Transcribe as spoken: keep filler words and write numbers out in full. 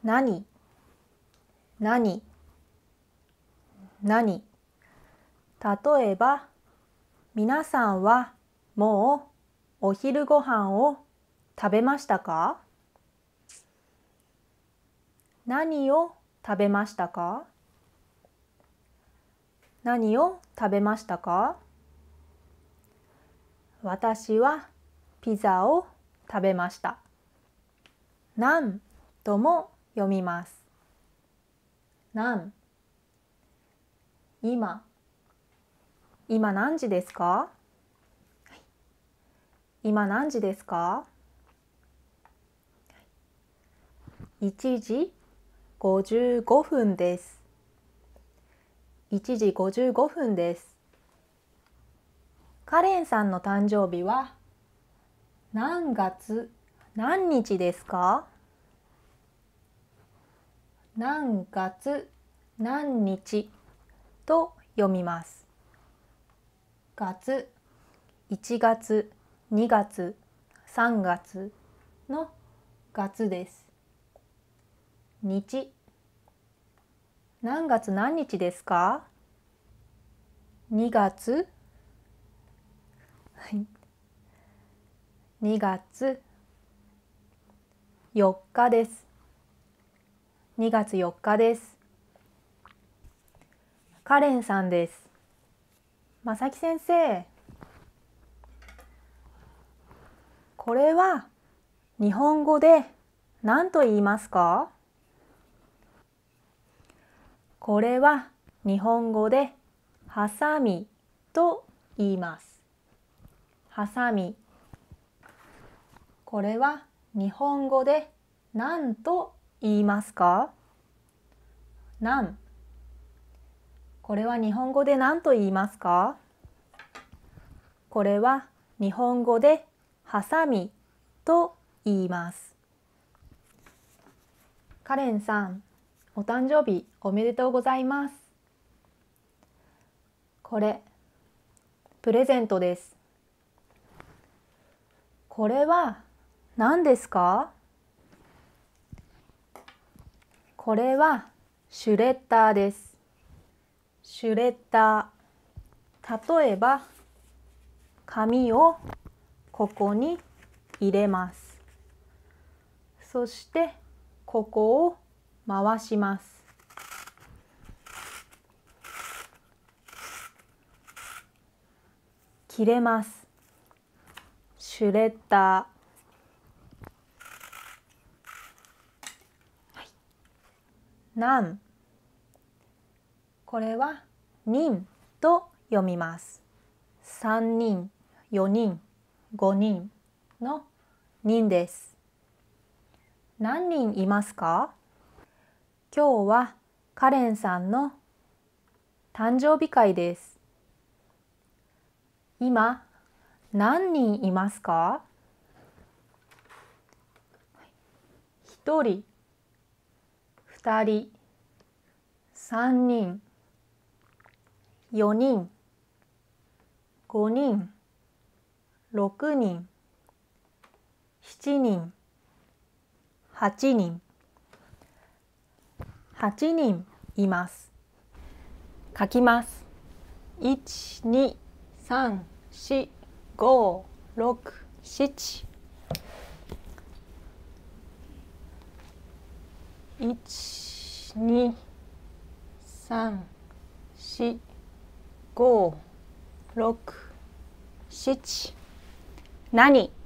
何、何、何。例えば、皆さんはもうお昼ご飯を食べましたか？何を食べましたか？何を食べましたか？私はピザを食べました。何とも読みます。何。今。今何時ですか？今何時ですか？いちじごじゅうごふんです。いちじごじゅうごふんです。カレンさんの誕生日は何月何日ですか？何月何日と読みます。月、いちがつ、にがつ、さんがつの月です。日、何月何日ですか？にがつ、はい、にがつよっかです。にがつよっかです。カレンさんです。まさき先生、これは日本語で何と言いますか？これは日本語でハサミと言います。ハサミ。これは日本語で何と言いますか？何。これは日本語で何と言いますか？これは日本語でハサミと言います。カレンさん、お誕生日おめでとうございます。これ、プレゼントです。これは何ですか？これはシュレッダーです。シュレッダー。例えば、紙をここに入れます。そして、ここを回します。切れます。シュレッダー。はい、何。これは人と読みます。さんにん、よにん、ごにんの人です。何人いますか？今日はカレンさんの誕生日会です。今、何人いますか？ひとり、ふたり、さんにん、よにん、ごにん、ろくにん、しちにん、はちにん。はちにんいます。書きます。いち、に、さん、し、ご、ろく、しち。いち、に、さん、し、ご、ろく、しち。何